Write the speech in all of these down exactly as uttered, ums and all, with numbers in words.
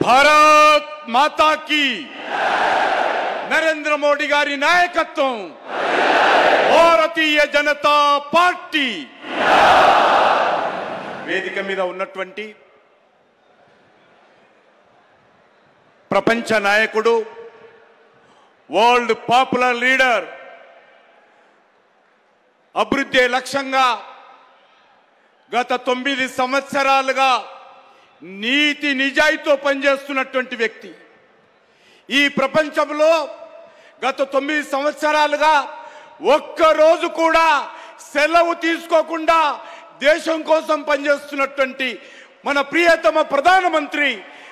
భారత్ మాతా की నరేంద్ర మోడీ గారి నాయకత్వం భారతీయ జనతా పార్టీ వేదిక మీద ఉన్నటువంటి ప్రపంచ నాయకుడు వరల్డ్ పాపులర్ లీడర్ అభివృద్ధి లక్ష్యంగా గత తొమ్మిది సంవత్సరాలుగా నీతి నిజాయితీతో పనిచేస్తున్నటువంటి వ్యక్తి ఈ ప్రపంచంలో గత తొమ్మిది సంవత్సరాలుగా ఒక్క రోజు కూడా సెలవు తీసుకోకుండా దేశం కోసం పనిచేస్తున్నటువంటి మన ప్రియతమ ప్రధానమంత్రి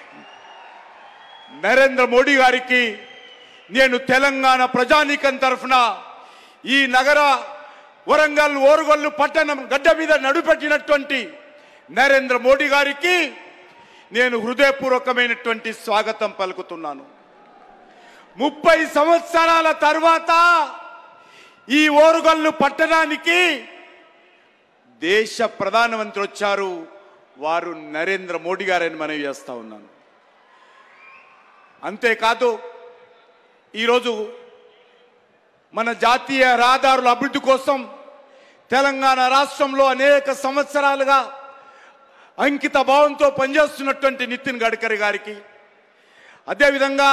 నరేంద్ర మోడీ గారికి నేను తెలంగాణ ప్రజానీకం తరఫున ఈ నగర వరంగల్ ఓరుగల్లు పట్టణం గడ్డ మీద నడుపెట్టినటువంటి నరేంద్ర మోడీ గారికి నేను హృదయపూర్వకమైనటువంటి స్వాగతం పలుకుతున్నాను। ముప్పై సంవత్సరాల తర్వాత ఈ ఓరుగల్లు పట్టణానికి దేశ ప్రధానమంత్రి వచ్చారు, వారు నరేంద్ర మోడీ గారని మనవి చేస్తా ఉన్నాను। అంతేకాదు ఈరోజు మన జాతీయ రహదారుల అభివృద్ధి కోసం తెలంగాణ రాష్ట్రంలో అనేక సంవత్సరాలుగా అంకిత భావంతో పనిచేస్తున్నటువంటి నితిన్ గడ్కరీ గారికి, అదేవిధంగా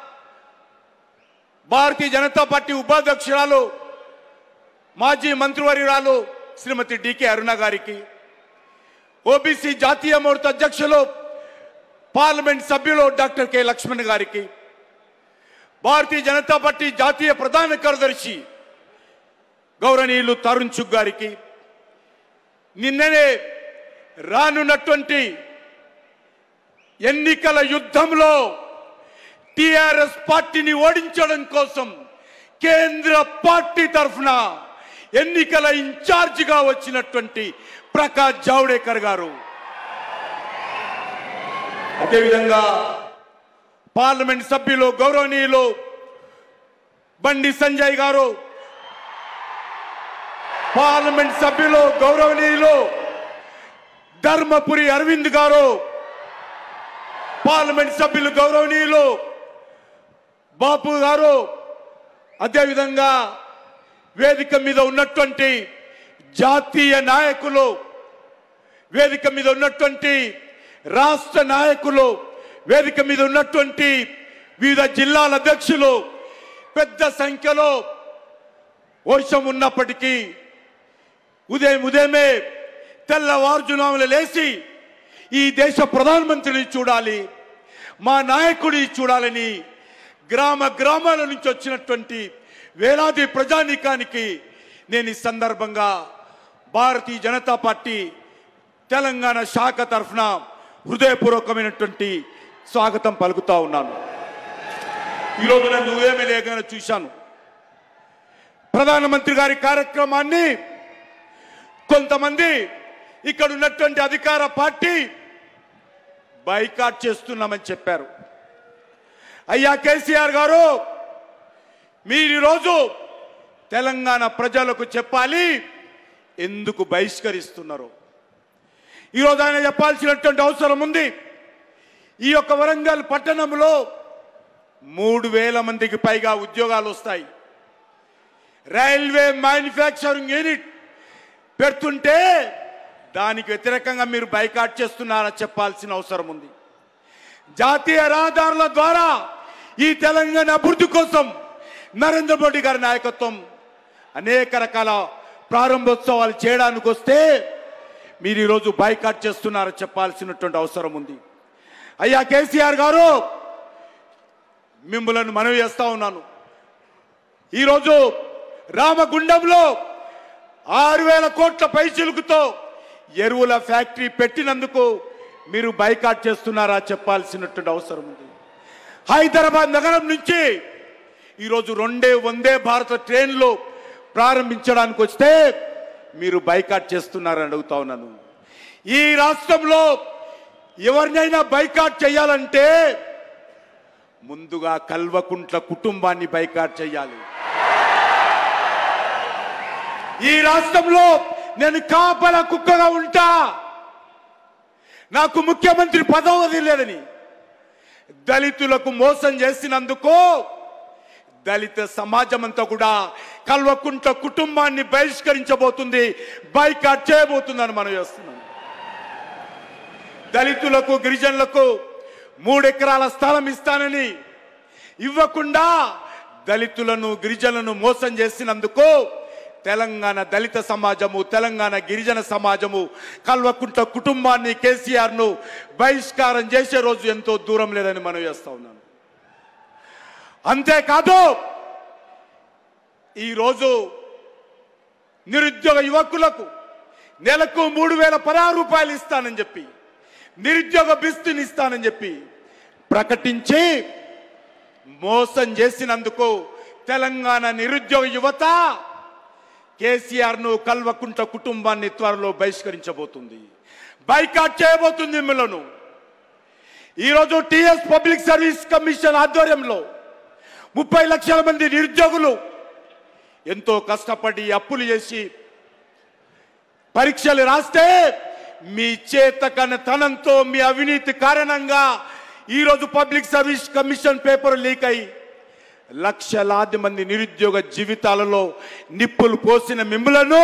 భారతీయ జనతా పార్టీ ఉపాధ్యక్షురాలు మాజీ మంత్రివర్యురాలు శ్రీమతి డికే అరుణ గారికి, ఓబీసీ జాతీయ మోర్చా అధ్యక్షులు పార్లమెంట్ సభ్యులు డాక్టర్ కె లక్ష్మణ్ గారికి, భారతీయ జనతా పార్టీ జాతీయ ప్రధాన కార్యదర్శి గౌరవనీయులు తరుణ్ చుగ్ గారికి, నిన్ననే రానున్నటువంటి ఎన్నికల యుద్ధంలో టిఆర్ఎస్ పార్టీని ఓడించడం కోసం కేంద్ర పార్టీ తరఫున ఎన్నికల ఇన్ఛార్జిగా వచ్చినటువంటి ప్రకాష్ జావడేకర్ గారు, అదేవిధంగా పార్లమెంట్ సభ్యులు గౌరవనీయులు బండి సంజయ్ గారు, పార్లమెంట్ సభ్యులు గౌరవనీయులు ధర్మపురి అరవింద్ గారు, పార్లమెంట్ సభ్యులు గౌరవనీయులు బాపు గారు, అదేవిధంగా వేదిక మీద ఉన్నటువంటి జాతీయ నాయకులు, వేదిక మీద ఉన్నటువంటి రాష్ట్ర నాయకులు, వేదిక మీద ఉన్నటువంటి వివిధ జిల్లాల అధ్యక్షులు, పెద్ద సంఖ్యలో వర్షం ఉన్నప్పటికీ ఉదయం ఉదయమే తెల్లవారుజామున లేచి ఈ దేశ ప్రధానమంత్రిని చూడాలి, మా నాయకుడిని చూడాలని గ్రామ గ్రామాల నుంచి వచ్చినటువంటి వేలాది ప్రజానీకానికి నేను ఈ సందర్భంగా భారతీయ జనతా పార్టీ తెలంగాణ శాఖ తరఫున హృదయపూర్వకమైనటువంటి స్వాగతం పలుకుతా ఉన్నాను। ఈరోజు నేను ఉదయమే లేఖన చూశాను, ప్రధానమంత్రి గారి కార్యక్రమాన్ని కొంతమంది ఇక్కడ ఉన్నటువంటి అధికార పార్టీ బైకాట్ చేస్తున్నామని చెప్పారు। అయ్యా కేసీఆర్ గారు, మీరు ఈరోజు తెలంగాణ ప్రజలకు చెప్పాలి ఎందుకు బహిష్కరిస్తున్నారు। ఈరోజు ఆయన చెప్పాల్సినటువంటి అవసరం ఉంది। ఈ యొక్క వరంగల్ పట్టణంలో మూడు వేల మందికి పైగా ఉద్యోగాలు వస్తాయి, రైల్వే మ్యానుఫ్యాక్చరింగ్ యూనిట్ పెడుతుంటే దానికి వ్యతిరేకంగా మీరు బైకాట్ చేస్తున్నారని చెప్పాల్సిన అవసరం ఉంది। జాతీయ రహదారుల ద్వారా ఈ తెలంగాణ అభివృద్ధి కోసం నరేంద్ర మోడీ గారి నాయకత్వం అనేక రకాల ప్రారంభోత్సవాలు చేయడానికి వస్తే మీరు ఈరోజు బైకాట్ చేస్తున్నారని చెప్పాల్సినటువంటి అవసరం ఉంది। అయ్యా కేసీఆర్ గారు, మిమ్మల్ని మనవి చేస్తా ఉన్నాను, ఈరోజు రామగుండంలో ఆరు వేల కోట్ల పైచిలుకుతో ఎరువుల ఫ్యాక్టరీ పెట్టినందుకు మీరు బైకాట్ చేస్తున్నారా చెప్పాల్సినటువంటి అవసరం ఉంది। హైదరాబాద్ నగరం నుంచి ఈరోజు రెండే వందే భారత ట్రైన్లు ప్రారంభించడానికి వస్తే మీరు బైకాట్ చేస్తున్నారని అడుగుతా ఉన్నాను। ఈ రాష్ట్రంలో ఎవరినైనా బైకాట్ చేయాలంటే ముందుగా కల్వకుంట్ల కుటుంబాన్ని బైకాట్ చేయాలి। ఈ రాష్ట్రంలో నేను కాపల కుక్కగా ఉంటా, నాకు ముఖ్యమంత్రి పదవి లేదని దళితులకు మోసం చేసినందుకు దళిత సమాజం అంతా కూడా కల్వకుంట్ల కుటుంబాన్ని బహిష్కరించబోతుంది, బైకాట్ చేయబోతుందని మనం చేస్తున్నాం. దళితులకు గిరిజనులకు మూడెకరాల స్థలం ఇస్తానని ఇవ్వకుండా దళితులను గిరిజనులను మోసం చేసినందుకు తెలంగాణ దళిత సమాజము, తెలంగాణ గిరిజన సమాజము కల్వకుంట్ల కుటుంబాన్ని, కేసీఆర్ ను బహిష్కారం చేసే రోజు ఎంతో దూరం లేదని మనం చేస్తా ఉన్నాను. అంతేకాదు ఈరోజు నిరుద్యోగ యువకులకు నెలకు మూడు వేల పదహారు రూపాయలు ఇస్తానని చెప్పి, నిరుద్యోగ బిస్తుని ఇస్తానని చెప్పి ప్రకటించి మోసం చేసినందుకు తెలంగాణ నిరుద్యోగ యువత కేసీఆర్ ను కల్వకుంట్ల కుటుంబాన్ని త్వరలో బహిష్కరించబోతుంది, బైకాట్ చేయబోతుంది. మిమ్మలను ఈరోజు టిఎస్ పబ్లిక్ సర్వీస్ కమిషన్ ఆధ్వర్యంలో ముప్పై లక్షల మంది నిరుద్యోగులు ఎంతో కష్టపడి అప్పులు చేసి పరీక్షలు రాస్తే మీ చేతకనతనంతో, మీ అవినీతి కారణంగా ఈరోజు public service commission paper leak అయి లక్షలాది మంది నిరుద్యోగ జీవితాలలో నిప్పులు పోసిన మిమ్ములను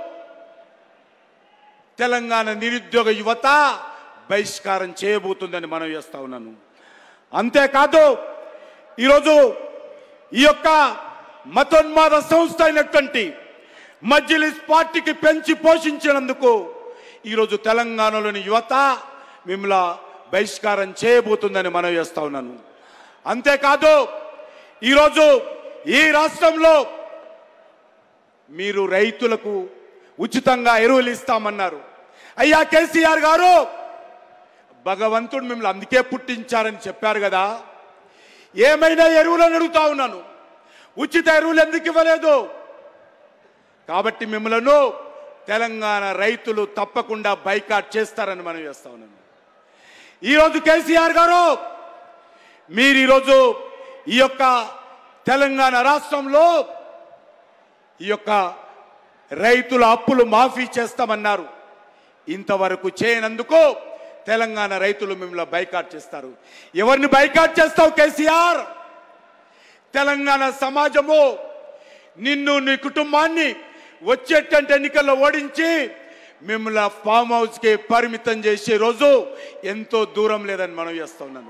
తెలంగాణ నిరుద్యోగ యువత బహిష్కారం చేయబోతుందని మనం చేస్తా ఉన్నాను. అంతేకాదు ఈరోజు ఈ యొక్క మతోన్మాద సంస్థ అయినటువంటి మజ్లిస్ పార్టీకి పెంచి పోషించినందుకు ఈరోజు తెలంగాణలోని యువత మిమ్మల్ని బహిష్కారం చేయబోతుందని మనం చేస్తా ఉన్నాను. అంతేకాదు ఈరోజు ఈ రాష్ట్రంలో మీరు రైతులకు ఉచితంగా ఎరువులు ఇస్తామన్నారు. అయ్యా కేసీఆర్ గారు, భగవంతుడు మిమ్మల్ని అందుకే పుట్టించారని చెప్పారు కదా, ఏమైనా ఎరువులను అడుగుతా ఉన్నాను, ఉచిత ఎరువులు ఎందుకు ఇవ్వలేదు? కాబట్టి మిమ్మల్ని తెలంగాణ రైతులు తప్పకుండా బైకాట్ చేస్తారని మనం చేస్తా ఉన్నాను. ఈరోజు కేసీఆర్ గారు, మీరు ఈరోజు ఈ యొక్క తెలంగాణ రాష్ట్రంలో ఈ యొక్క రైతుల అప్పులు మాఫీ చేస్తామన్నారు. ఇంతవరకు చేయనందుకు తెలంగాణ రైతులు మిమ్మల్ని బైకాట్ చేస్తారు. ఎవరిని బైకాట్ చేస్తావు కేసీఆర్? తెలంగాణ సమాజము నిన్ను, నీ కుటుంబాన్ని వచ్చేటంటే ఎన్నికల్లో ఓడించి మిమ్మల్ని ఫామ్ హౌస్ కి పరిమితం చేసే రోజు ఎంతో దూరం లేదని మనం చేస్తా ఉన్నాను.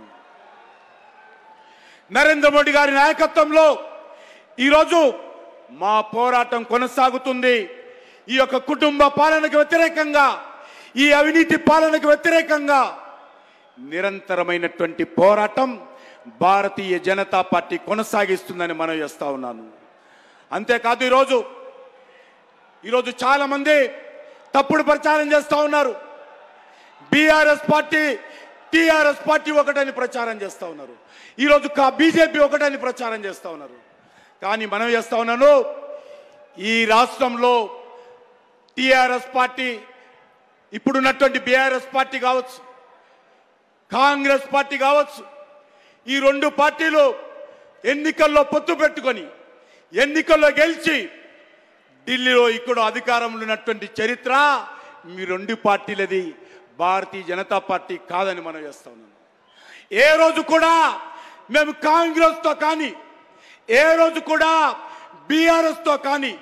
నరేంద్ర మోడీ గారి నాయకత్వంలో ఈరోజు మా పోరాటం కొనసాగుతుంది. ఈ యొక్క కుటుంబ పాలనకు వ్యతిరేకంగా, ఈ అవినీతి పాలనకు వ్యతిరేకంగా నిరంతరమైనటువంటి పోరాటం భారతీయ జనతా పార్టీ కొనసాగిస్తుందని మనం చేస్తా ఉన్నాను. అంతేకాదు ఈరోజు ఈరోజు చాలా మంది తప్పుడు ప్రచారం చేస్తూ ఉన్నారు. బీఆర్ఎస్ పార్టీ, టీఆర్ఎస్ పార్టీ ఒకటని ప్రచారం చేస్తూ ఉన్నారు. ఈరోజు బీజేపీ ఒకటని ప్రచారం చేస్తూ ఉన్నారు. కానీ మనం చేస్తా ఉన్నాను, ఈ రాష్ట్రంలో టీఆర్ఎస్ పార్టీ, ఇప్పుడున్నటువంటి బీఆర్ఎస్ పార్టీ కావచ్చు, కాంగ్రెస్ పార్టీ కావచ్చు, ఈ రెండు పార్టీలు ఎన్నికల్లో పొత్తు పెట్టుకొని ఎన్నికల్లో గెలిచి ఢిల్లీలో ఇక్కడ అధికారంలో ఉన్నటువంటి చరిత్ర మీ రెండు పార్టీలది, భారతీయ జనతా పార్టీ కాదని మనం చేస్తా ఉన్నాం. ఏ రోజు కూడా మేము కాంగ్రెస్తో కానీ, ఏ రోజు కూడా బీఆర్ఎస్తో కానీ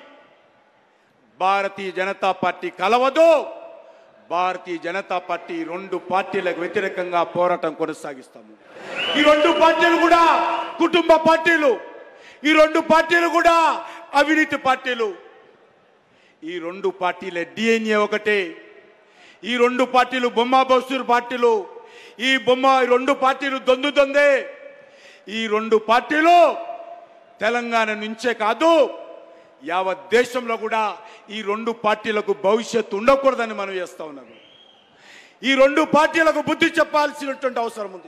భారతీయ జనతా పార్టీ కలవదు. భారతీయ జనతా పార్టీ రెండు పార్టీలకు వ్యతిరేకంగా పోరాటం కొనసాగిస్తాము. ఈ రెండు పార్టీలు కూడా కుటుంబ పార్టీలు, ఈ రెండు పార్టీలు కూడా అవినీతి పార్టీలు. ఈ రెండు పార్టీల డిఎన్ఏ ఒకటే. ఈ రెండు పార్టీలు బొమ్మ బస్తూరు పార్టీలు. ఈ బొమ్మ ఈ రెండు పార్టీలు దొందు దొందే. ఈ రెండు పార్టీలు తెలంగాణ నుంచే కాదు, యావత్ దేశంలో కూడా ఈ రెండు పార్టీలకు భవిష్యత్తు ఉండకూడదని మనం చేస్తా ఉన్నాము. ఈ రెండు పార్టీలకు బుద్ధి చెప్పాల్సినటువంటి అవసరం ఉంది.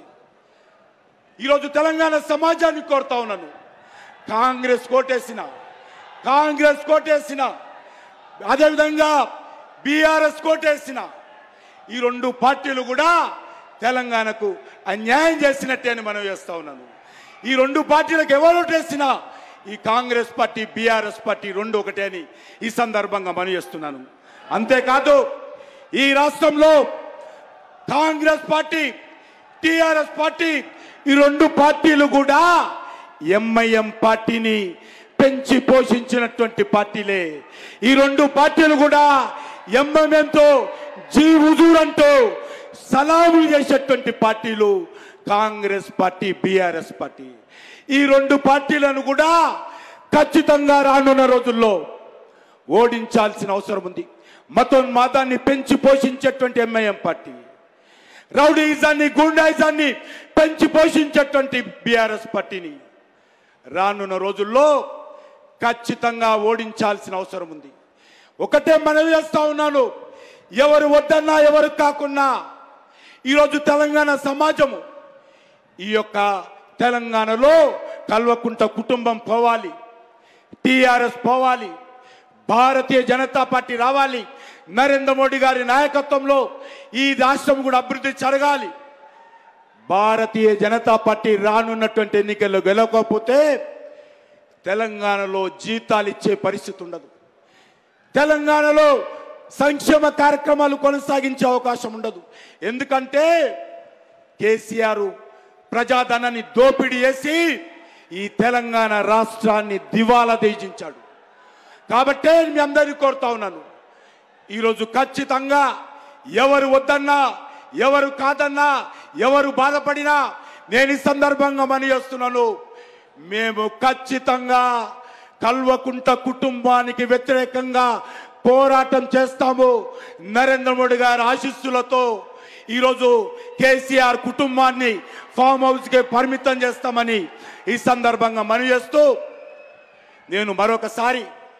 ఈరోజు తెలంగాణ సమాజాన్ని కోరుతా ఉన్నాను, కాంగ్రెస్ కోటేసిన కాంగ్రెస్ కోటేసిన అదేవిధంగా బీఆర్ఎస్ కోటేసిన ఈ రెండు పార్టీలు కూడా తెలంగాణకు అన్యాయం చేసినట్టే అని మనం చేస్తా ఉన్నాను. ఈ రెండు పార్టీలకు ఎవరు ఓటేసినా ఈ కాంగ్రెస్ పార్టీ, బీఆర్ఎస్ పార్టీ రెండు ఒకటే అని ఈ సందర్భంగా మనం చేస్తున్నాను. అంతేకాదు ఈ రాష్ట్రంలో కాంగ్రెస్ పార్టీ, టిఆర్ఎస్ పార్టీ, ఈ రెండు పార్టీలు కూడా ఎంఐఎం పార్టీని పెంచి పోషించినటువంటి పార్టీలే. ఈ రెండు పార్టీలు కూడా ఎంఐఎంతో జీ హుజూర్ అంటూ సలాములు చేసేటువంటి పార్టీలు కాంగ్రెస్ పార్టీ, బీఆర్ఎస్ పార్టీ. ఈ రెండు పార్టీలను కూడా ఖచ్చితంగా రానున్న రోజుల్లో ఓడించాల్సిన అవసరం ఉంది. మతోన్మాదాన్ని పెంచి పోషించేటువంటి ఎంఐఎం పార్టీ, రౌడీయిజాన్ని, గూండాయిజాన్ని పెంచి పోషించేటువంటి బీఆర్ఎస్ పార్టీని రానున్న రోజుల్లో ఖచ్చితంగా ఓడించాల్సిన అవసరం ఉంది. ఒకటే మనవి చేస్తా ఉన్నాను, ఎవరు వద్దన్నా ఎవరు కాకున్నా ఈరోజు తెలంగాణ సమాజము, ఈ యొక్క తెలంగాణలో కల్వకుంట కుటుంబం పోవాలి, టిఆర్ఎస్ పోవాలి, భారతీయ జనతా పార్టీ రావాలి, నరేంద్ర మోడీ గారి నాయకత్వంలో ఈ రాష్ట్రం కూడా అభివృద్ధి జరగాలి. భారతీయ జనతా పార్టీ రానున్నటువంటి ఎన్నికల్లో గెలవకపోతే తెలంగాణలో జీతాలు ఇచ్చే పరిస్థితి ఉండదు. తెలంగాణలో సంక్షేమ కార్యక్రమాలు కొనసాగించే అవకాశం ఉండదు. ఎందుకంటే కేసీఆర్ ప్రజాధనాన్ని దోపిడీ చేసి ఈ తెలంగాణ రాష్ట్రాన్ని దివాలా తీయించాడు. కాబట్టే మీ అందరినీ కోరుతా ఉన్నాను, ఈరోజు ఖచ్చితంగా ఎవరు వద్దన్నా, ఎవరు కాదన్నా, ఎవరు బాధపడినా నేను ఈ సందర్భంగా మనవి చేస్తున్నాను, మేము ఖచ్చితంగా కల్వకుంట కుటుంబానికి వ్యతిరేకంగా పోరాటం చేస్తాము. నరేంద్ర మోడీ గారి ఆశీస్సులతో ఈరోజు కేసీఆర్ కుటుంబాన్ని ఫామ్ హౌస్కి పరిమితం చేస్తామని ఈ సందర్భంగా మనవి చేస్తూ, నేను మరొకసారి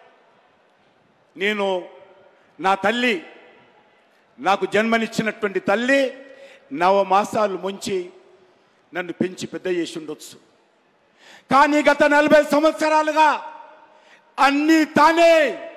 నేను నా తల్లి, నాకు జన్మనిచ్చినటువంటి తల్లి నవ మాసాలు ముంచి నన్ను పెంచి పెద్ద చేసి ఉండొచ్చు. కానీ గత నలభై సంవత్సరాలుగా అన్నీ తానే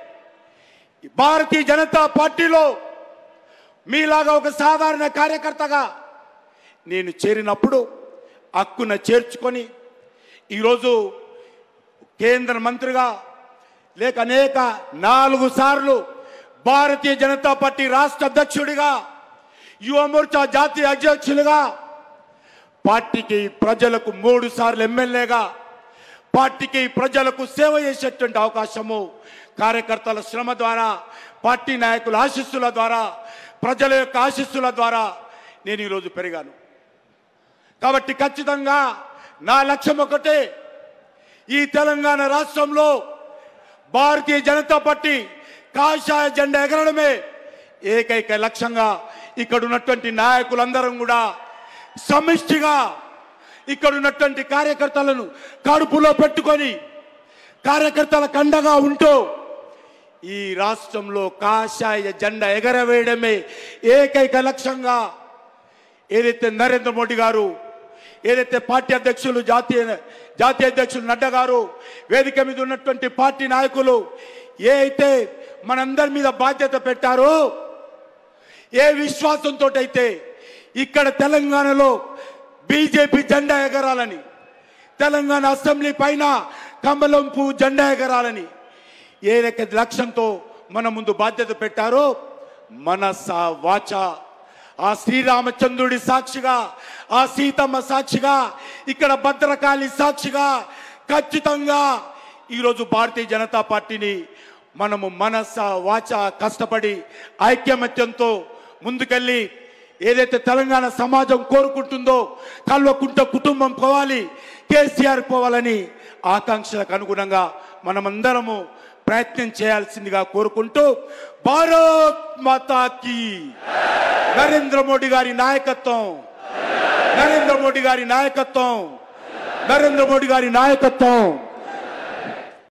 భారతీయ జనతా పార్టీలో మీలాగా ఒక సాధారణ కార్యకర్తగా నేను చేరినప్పుడు హక్కున చేర్చుకొని ఈరోజు కేంద్ర మంత్రిగా లేక అనేక నాలుగు సార్లు భారతీయ జనతా పార్టీ రాష్ట్ర అధ్యక్షుడిగా, యువ మోర్చా జాతీయ అధ్యక్షులుగా, పార్టీకి ప్రజలకు మూడు సార్లు ఎమ్మెల్యేగా పార్టీకి ప్రజలకు సేవ చేసేటువంటి అవకాశము కార్యకర్తల శ్రమ ద్వారా, పార్టీ నాయకుల ఆశీస్సుల ద్వారా, ప్రజల యొక్క ఆశీస్సుల ద్వారా నేను ఈరోజు పెరిగాను. కాబట్టి ఖచ్చితంగా నా లక్ష్యం ఒకటే, ఈ తెలంగాణ రాష్ట్రంలో భారతీయ జనతా పార్టీ కాషాయ జెండా ఎగరడమే ఏకైక లక్ష్యంగా ఇక్కడ ఉన్నటువంటి నాయకులందరం కూడా సమిష్టిగా ఇక్కడ ఉన్నటువంటి కార్యకర్తలను కడుపులో పెట్టుకొని కార్యకర్తల కండగా ఉంటూ ఈ రాష్ట్రంలో కాషాయ జెండా ఎగరవేయడమే ఏకైక లక్ష్యంగా ఏదైతే నరేంద్ర మోడీ గారు, ఏదైతే పార్టీ అధ్యక్షులు జాతీయ జాతీయ అధ్యక్షులు నడ్డా గారు, వేదిక మీద ఉన్నటువంటి పార్టీ నాయకులు ఏ అయితే మనందరి మీద బాధ్యత పెట్టారో, ఏ విశ్వాసంతో అయితే ఇక్కడ తెలంగాణలో బీజేపీ జెండా ఎగరాలని, తెలంగాణ అసెంబ్లీ పైన కమలం పువ్వు జెండా ఎగరాలని ఏదైతే లక్ష్యంతో మన ముందు బాధ్యత పెట్టారో, మనస వాచ ఆ శ్రీరామచంద్రుడి సాక్షిగా, ఆ సీతమ్మ సాక్షిగా, ఇక్కడ భద్రకాళి సాక్షిగా ఖచ్చితంగా ఈరోజు భారతీయ జనతా పార్టీని మనము మనస వాచ కష్టపడి ఐక్యమత్యంతో ముందుకెళ్ళి ఏదైతే తెలంగాణ సమాజం కోరుకుంటుందో, కల్వకుంట కుటుంబం పోవాలి, కేసీఆర్ పోవాలని ఆకాంక్షలకు అనుగుణంగా మనమందరము ప్రయత్నం చేయాల్సిందిగా కోరుకుంటూ, భారత్ మాతాకి నరేంద్ర మోడీ గారి నాయకత్వం, నరేంద్ర మోడీ గారి నాయకత్వం, నరేంద్ర మోడీ గారి నాయకత్వం.